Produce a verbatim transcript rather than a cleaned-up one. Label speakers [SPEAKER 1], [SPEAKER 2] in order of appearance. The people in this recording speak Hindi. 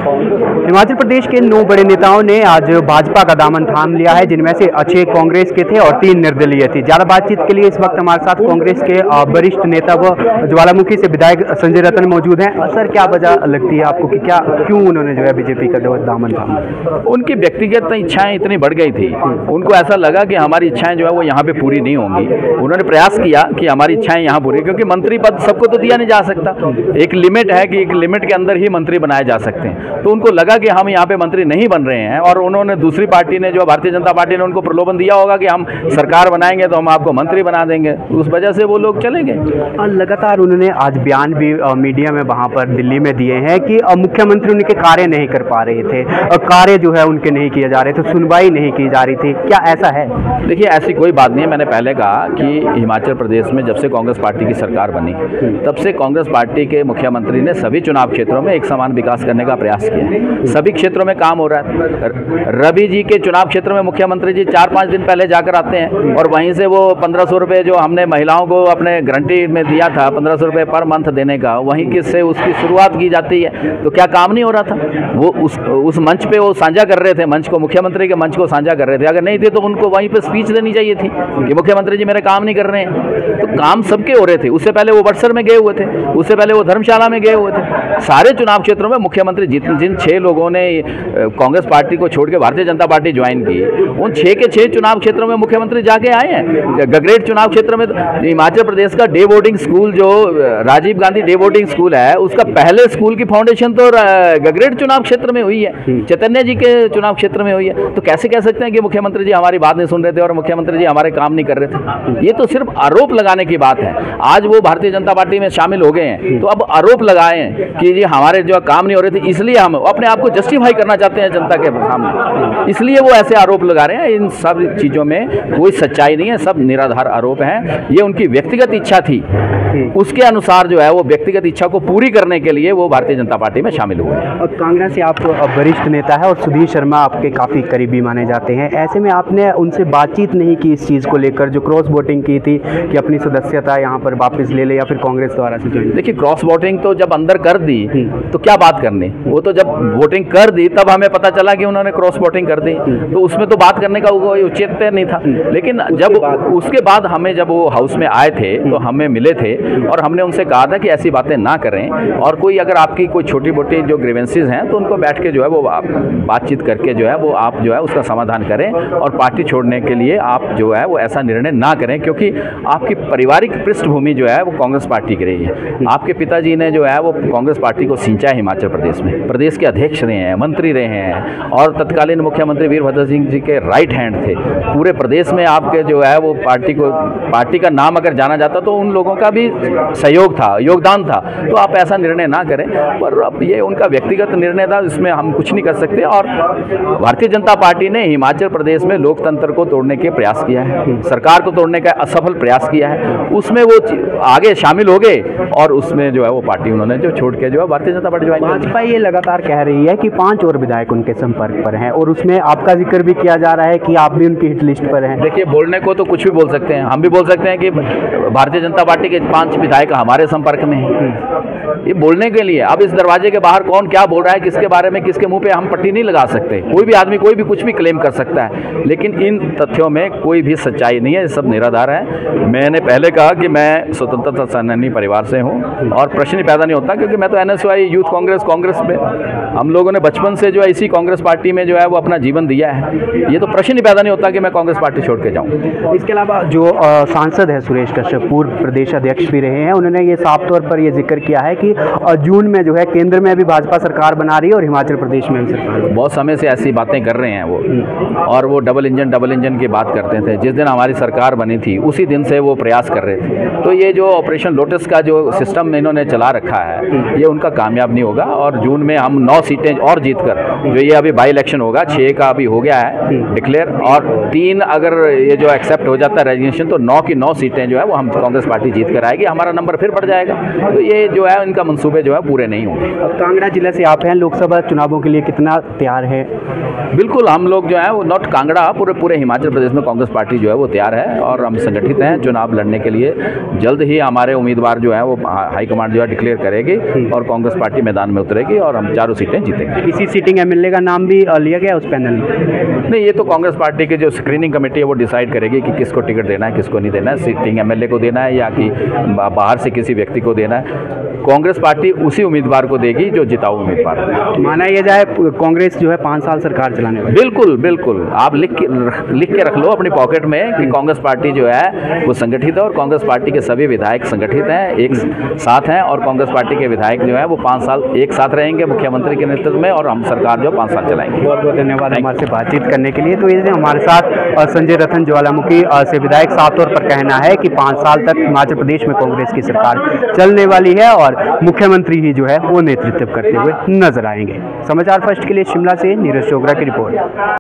[SPEAKER 1] हिमाचल प्रदेश के नौ बड़े नेताओं ने आज भाजपा का दामन थाम लिया है, जिनमें से छह कांग्रेस के थे और तीन निर्दलीय थे। ज्यादा बातचीत के लिए इस वक्त हमारे साथ कांग्रेस के वरिष्ठ नेता व ज्वालामुखी से विधायक संजय रतन मौजूद हैं। सर, क्या वजह लगती है आपको कि क्या क्यों उन्होंने जो है बीजेपी का दामन थामा?
[SPEAKER 2] उनकी व्यक्तिगत इच्छाएं इतनी बढ़ गई थी, उनको ऐसा लगा कि हमारी इच्छाएं जो है वो यहाँ पे पूरी नहीं होंगी। उन्होंने प्रयास किया कि हमारी इच्छाएं यहाँ पूरी, क्योंकि मंत्री पद सबको तो दिया नहीं जा सकता, एक लिमिट है कि एक लिमिट के अंदर ही मंत्री बनाए जा सकते हैं। तो उनको लगा कि हम यहाँ पे मंत्री नहीं बन रहे हैं, और उन्होंने दूसरी पार्टी ने जो भारतीय जनता पार्टी ने उनको प्रलोभन दिया होगा कि हम सरकार बनाएंगे तो हम आपको मंत्री बना देंगे, उस वजह से वो लोग चले गए।
[SPEAKER 1] लगातार उन्होंने आज बयान भी मीडिया में वहाँ पर दिल्ली में दिए हैं कि मुख्यमंत्री उनके कार्य नहीं कर पा रहे थे, कार्य जो है उनके नहीं किए जा रहे थे, सुनवाई नहीं की जा रही थी। क्या ऐसा है?
[SPEAKER 2] देखिए, ऐसी कोई बात नहीं है। मैंने पहले कहा कि हिमाचल प्रदेश में जब से कांग्रेस पार्टी की सरकार बनी तब से कांग्रेस पार्टी के मुख्यमंत्री ने सभी चुनाव क्षेत्रों में एक समान विकास करने का प्रयास किया। सभी क्षेत्रों में काम हो रहा है। रवि जी के चुनाव क्षेत्र में मुख्यमंत्री जी चार पाँच दिन पहले जाकर आते हैं, और वहीं से वो पंद्रह सौ रुपये जो हमने महिलाओं को अपने गारंटी में दिया था, पंद्रह सौ रुपये पर मंथ देने का, वहीं किससे उसकी शुरुआत की जाती है। तो क्या काम नहीं हो रहा था? वो उस उस मंच पे वो साझा कर रहे थे, मंच को, मुख्यमंत्री के मंच को साझा कर रहे थे। अगर नहीं थे तो उनको वहीं पे स्पीच देनी चाहिए थी कि मुख्यमंत्री जी मेरे काम नहीं कर रहे हैं। तो काम सबके हो रहे थे। उससे पहले वो बड़सर में गए हुए थे, उससे पहले वो धर्मशाला में गए हुए थे। सारे चुनाव क्षेत्रों में मुख्यमंत्री जिन जिन छह लोगों ने कांग्रेस पार्टी को छोड़ के भारतीय जनता पार्टी ज्वाइन की, उन छह के छह चुनाव क्षेत्रों में मुख्यमंत्री जाके आए हैं। गगरेट चुनाव क्षेत्र में हिमाचल प्रदेश का डे बोर्डिंग स्कूल जो Rajiv Gandhi day boarding school है, उसका पहले स्कूल की फाउंडेशन तो गगरेट चुनाव क्षेत्र में हुई है, चैतन्य जी के चुनाव क्षेत्र में हुई है। तो कैसे कह सकते हैं कि मुख्यमंत्री जी हमारी बात नहीं सुन रहे थे और मुख्यमंत्री जी हमारे काम नहीं कर रहे थे? ये तो सिर्फ आरोप लगाने की बात है। आज वो भारतीय जनता पार्टी में शामिल हो गए हैं, तो अब आरोप लगाएं कि जी हमारे जो काम नहीं हो रहे थे, इसलिए हम अपने आप को जस्टिफाई करना चाहते हैं जनता के सामने, इसलिए वो ऐसे आरोप लगा रहे हैं। इन सब चीज़ों में कोई सच्चाई नहीं है, सब निराधार आरोप हैं। ये उनकी व्यक्तिगत इच्छा थी, उसके अनुसार जो है वो व्यक्तिगत इच्छा को पूरी करने के लिए वो भारतीय जनता पार्टी में शामिल हुए हैं।
[SPEAKER 1] कांग्रेस से आप वरिष्ठ नेता है और सुधीर शर्मा आपके काफ़ी करीबी माने जाते हैं, ऐसे में आपने उनसे बातचीत नहीं की इस चीज़ को लेकर, जो क्रॉस वोटिंग की थी कि अपनी सदस्यता यहाँ पर वापस ले ले या फिर कांग्रेस द्वारा से ज्वाइन?
[SPEAKER 2] देखिए, क्रॉस वोटिंग तो जब अंदर कर दी तो क्या बात करनी, वो तो जब वोटिंग कर दी तब हमें पता चला कि उन्होंने क्रॉस वोटिंग कर दी, तो उसमें तो बात करने का उचित नहीं था। लेकिन जब उसके बाद हमें जब वो हाउस में आए थे तो हमें मिले थे और हमने उनसे कहा था कि ऐसी बातें ना करें, और कोई अगर आपकी कोई छोटी मोटी जो ग्रीवेंसेस हैं तो उनको बैठ के जो है वो बातचीत करके जो है वो आप जो है उसका समाधान करें, और पार्टी छोड़ने के लिए आप जो है वो ऐसा निर्णय ना करें, क्योंकि आपकी पारिवारिक पृष्ठभूमि जो है वो कांग्रेस पार्टी की रही है। आपके पिताजी ने जो है वो कांग्रेस पार्टी को सिंचा है हिमाचल प्रदेश में, प्रदेश के अध्यक्ष रहे हैं, मंत्री रहे हैं, और तत्कालीन मुख्यमंत्री वीरभद्र सिंह जी के राइट हैंड थे। पूरे प्रदेश में आपके जो है वो पार्टी को, पार्टी का नाम अगर जाना जाता तो उन लोगों का भी सहयोग था, योगदान था। तो आप ऐसा निर्णय ना करें, पर अब ये उनका व्यक्तिगत निर्णय था, इसमें हम कुछ नहीं कर सकते। और भारतीय जनता पार्टी ने हिमाचल प्रदेश में लोकतंत्र को तोड़ने के प्रयास किया है, सरकार को तोड़ने का असफल प्रयास किया है, उसमें वो आगे शामिल हो गए, और उसमें जो है वो पार्टी उन्होंने जो छोड़ के जो है भारतीय जनता पार्टी ज्वाइन की।
[SPEAKER 1] भाजपा ये लगातार कह रही है कि पांच और विधायक उनके संपर्क पर हैं, और उसमें आपका जिक्र भी किया जा रहा है कि आप भी उनकी हिट लिस्ट पर हैं।
[SPEAKER 2] देखिए, बोलने को तो कुछ भी बोल सकते हैं, हम भी बोल सकते हैं कि भारतीय जनता पार्टी के पांच विधायक हमारे संपर्क में हैं। ये बोलने के लिए अब इस दरवाजे के बाहर कौन क्या बोल रहा है, किसके बारे में, किसके मुंह पे हम पट्टी नहीं लगा सकते। कोई भी आदमी कोई भी कुछ भी क्लेम कर सकता है, लेकिन इन तथ्यों में कोई भी सच्चाई नहीं है, ये सब निराधार है। मैंने पहले कहा कि मैं स्वतंत्रता सेनानी परिवार से हूँ, और प्रश्न ही पैदा नहीं होता, क्योंकि मैं तो एनएसयूआई यूथ कांग्रेस कांग्रेस में, हम लोगों ने बचपन से जो है इसी कांग्रेस पार्टी में जो है वो अपना जीवन दिया है। ये तो प्रश्न ही पैदा नहीं होता कि मैं कांग्रेस पार्टी छोड़ के जाऊँ।
[SPEAKER 1] इसके अलावा जो सांसद है सुरेश कश्यप, पूर्व प्रदेश अध्यक्ष भी रहे हैं, उन्होंने ये साफ तौर पर ये जिक्र किया है कि जून में जो है केंद्र में भी भाजपा सरकार बना रही है और हिमाचल प्रदेश में भी सरकार।
[SPEAKER 2] बहुत समय से ऐसी बातें कर रहे हैं वो, और वो डबल इंजन डबल इंजन की बात करते थे। जिस दिन हमारी सरकार बनी थी उसी दिन से वो प्रयास कर रहे थे। तो ये जो ऑपरेशन लोटस का जो सिस्टम इन्होंने चला रखा है, ये उनका कामयाब नहीं होगा। और जून में हम नौ सीटें और जीतकर, जो ये अभी बाई इलेक्शन होगा, छः का अभी हो गया है डिक्लेयर, और तीन अगर ये जो एक्सेप्ट हो जाता है रेजिग्नेशन, तो नौ की नौ सीटें जो है वो हम कांग्रेस पार्टी जीत कर आएगी, हमारा नंबर फिर बढ़ जाएगा। तो ये जो है इनका मंसूबे जो है पूरे नहीं होंगे।
[SPEAKER 1] अब कांगड़ा जिला से आप हैं, लोकसभा चुनावों के लिए कितना तैयार है?
[SPEAKER 2] बिल्कुल, हम लोग जो है वो नॉट कांगड़ा, पूरे पूरे हिमाचल प्रदेश में कांग्रेस पार्टी जो है वो तैयार है और हम संगठित हैं चुनाव लड़ने के लिए। जल्द ही हमारे उम्मीदवार जो है वो हाईकमान जो है डिक्लेयर करेगी और कांग्रेस पार्टी मैदान में उतरेगी और हम चारों सीटें जीतेंगे।
[SPEAKER 1] किसी सीटिंग एमएलए का नाम भी लिया गया उस पैनल में?
[SPEAKER 2] नहीं, ये तो कांग्रेस पार्टी की जो स्क्रीनिंग कमेटी है वो डिसाइड करेगी कि किसको टिकट देना है, किसको नहीं देना है, सीटिंग एमएलए को देना है या कि बाहर से किसी व्यक्ति को देना है। कांग्रेस पार्टी उसी उम्मीदवार को देगी जो जिताऊ उम्मीदवार है।
[SPEAKER 1] माना यह जाए कांग्रेस जो है पाँच साल सरकार चलाने वाली।
[SPEAKER 2] बिल्कुल बिल्कुल, आप लिख के लिख के रख लो अपनी पॉकेट में कि कांग्रेस पार्टी जो है वो संगठित है और कांग्रेस पार्टी के सभी विधायक संगठित हैं, एक साथ हैं और कांग्रेस पार्टी के विधायक जो है वो पाँच साल एक साथ रहेंगे मुख्यमंत्री के नेतृत्व में और हम सरकार जो पाँच साल चलाएंगे।
[SPEAKER 1] बहुत बहुत धन्यवाद हमारे से बातचीत करने के लिए। तो ये हमारे साथ संजय रतन ज्वालामुखी से विधायक साफ तौर पर कहना है कि पाँच साल तक हिमाचल प्रदेश में कांग्रेस की सरकार चलने वाली है और मुख्यमंत्री ही जो है वो नेतृत्व करते हुए नजर आएंगे। समाचार फर्स्ट के लिए शिमला से नीरज चोगरा की रिपोर्ट।